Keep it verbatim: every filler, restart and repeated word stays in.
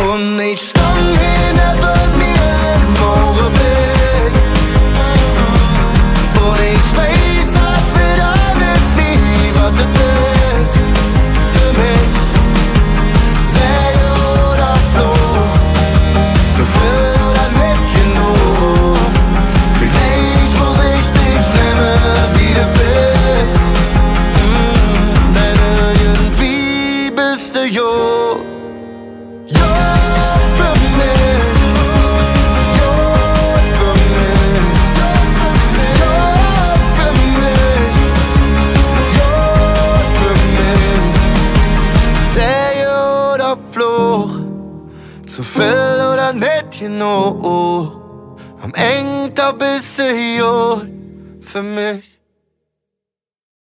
Und ich stand hinter mir im Augenblick. Und ich weiß, hat wieder nicht nie, was du bist für mich. Säge oder Fluch, zu viel oder nicht genug. Vielleicht muss ich dich nehmen, wie du bist. mm, Denn irgendwie bist du Joot. Joot für mich, Joot für mich, Joot für mich, Joot für mich. Säge oder Fluch, zu viel oder nicht genug. Am Ende bist du Joot für mich.